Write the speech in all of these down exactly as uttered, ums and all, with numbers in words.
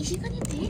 이 시간인데?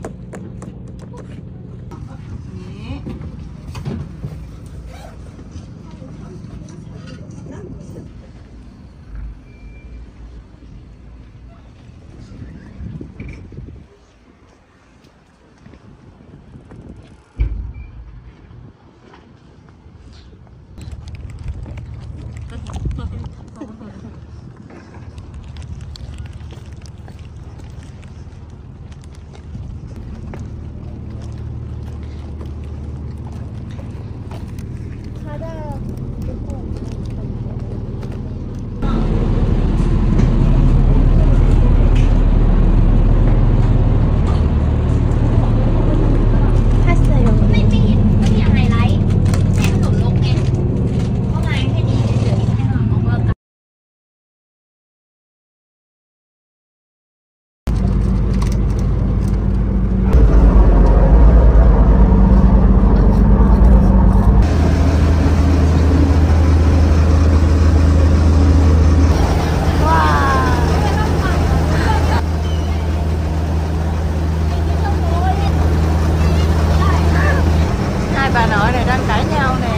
Bà nội này đang cãi nhau nè.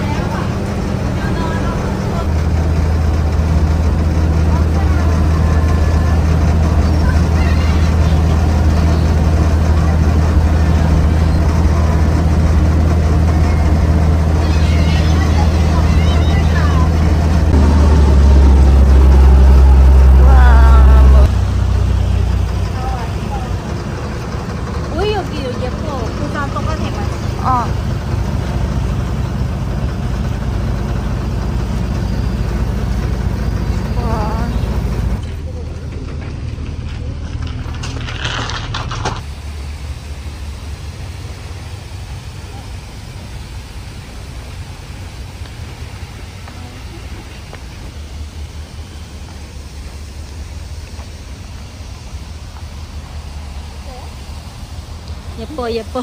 왜 여기 예뻐? 부산 똑같아. 어. 예뻐 예뻐.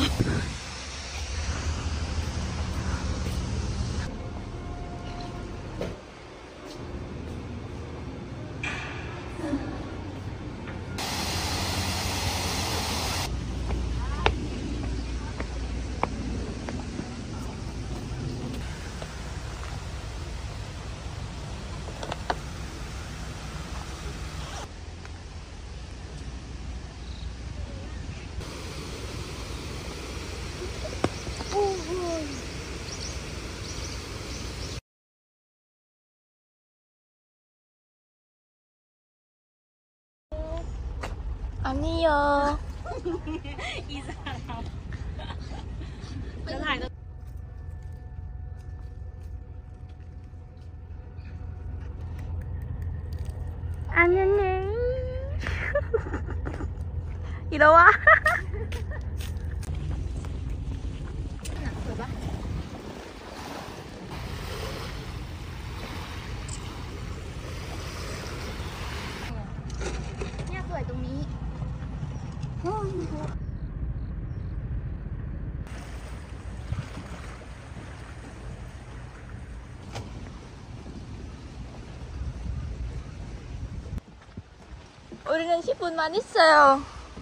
아니요. 이 사람. 저ถ่าย 안녕히. 이러와. เนี่ยสวยตรงนี้ 우리는 십 분만 있어요.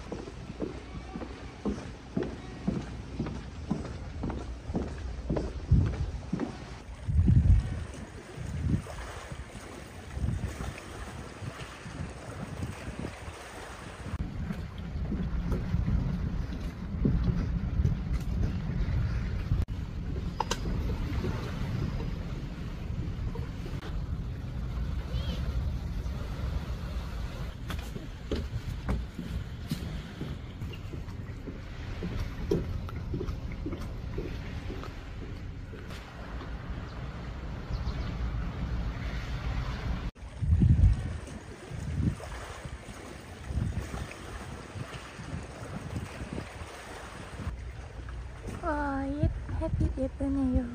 와, 예, 햇빛 예쁘네요.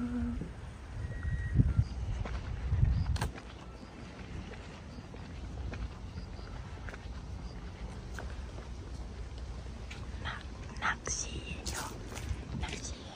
낚, 낚시예요. 낚시예요.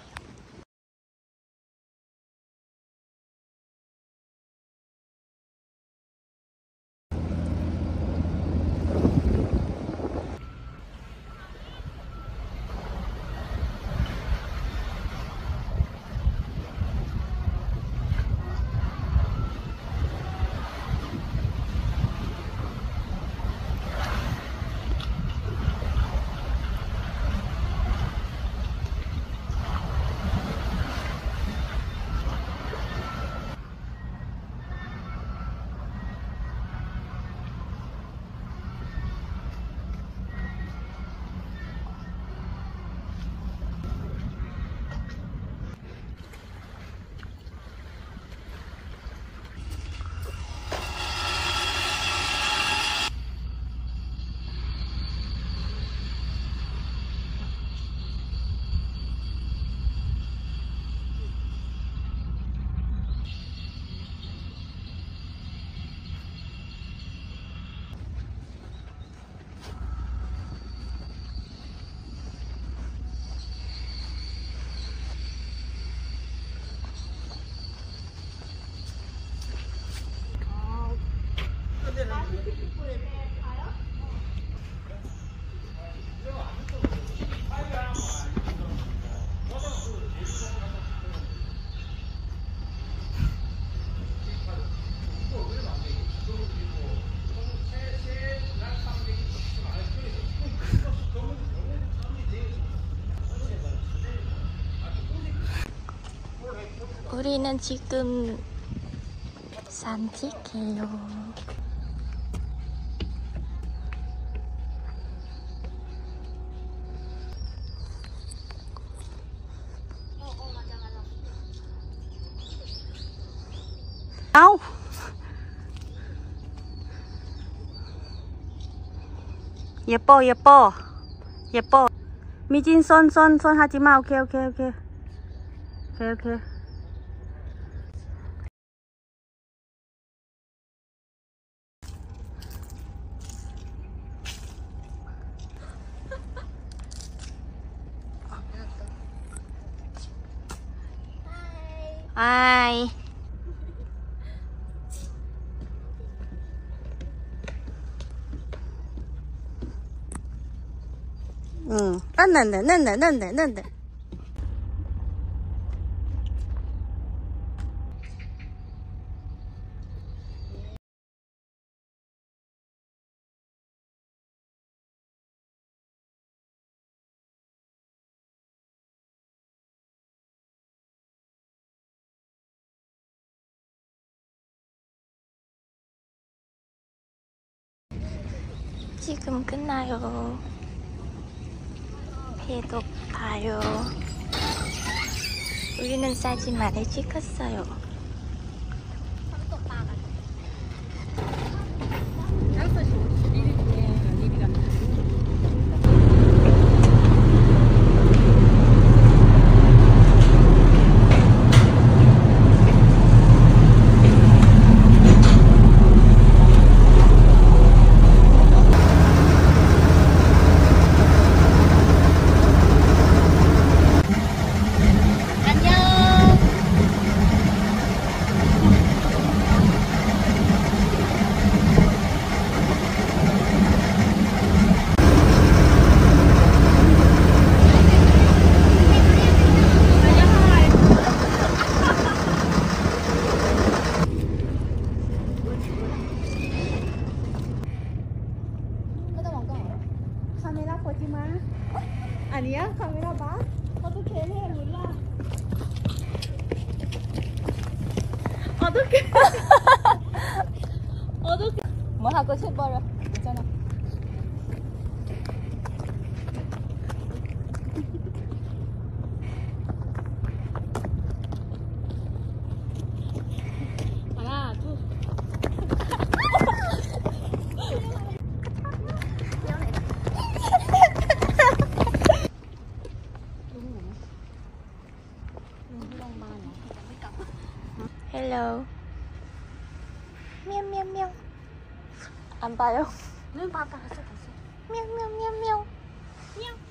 우리는 지금 산책해요. 아우. 예뻐 예뻐 예뻐. 미진 손 손 손 하지마. 오케이 오케이 오케이 오케이 오케이. 아이. 응, 딴는데, 는데, 는데, 는데. 지금 끝나요. 배도 가요. 우리는 사진 많이 찍었어요. 카메라 보지 마. 아니야, 카메라 봐. 어떻게 해, 몰라. 어떻게? 어떻게? 뭐 하고 싶어요? 있잖아. 하나, 둘. Hello. Meow meow meow. 안 봐요. 눈 봤다, 봤어, 봤어. meow meow meow meow. 미안.